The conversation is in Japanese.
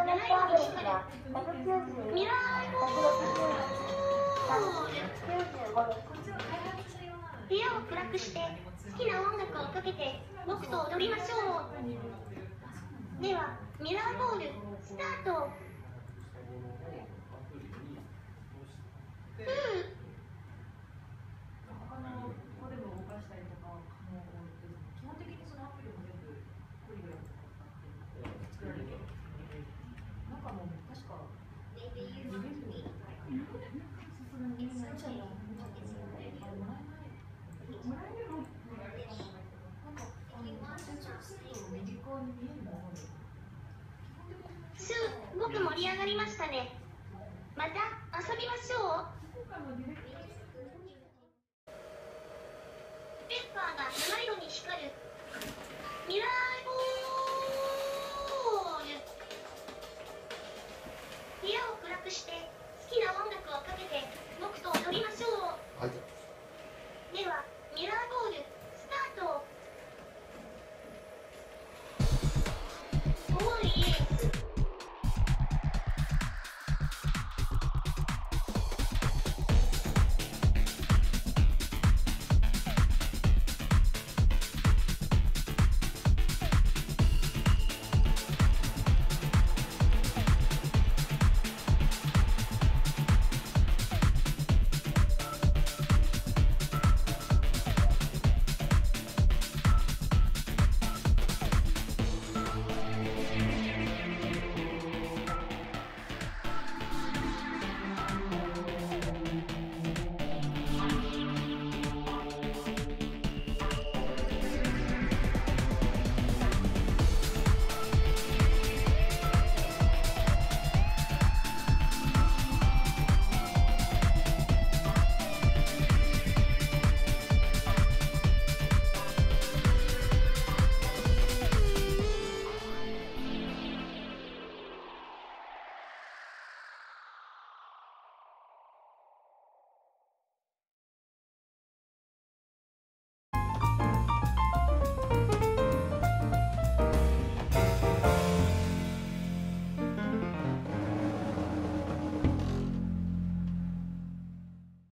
ーのサービスは190、 ミラーボール。 195です。 部屋を暗くして好きな音楽をかけて僕と踊りましょう。ではミラーボールスタート。僕盛り上がりましたね。また遊びましょう。ペッパーが七色に光る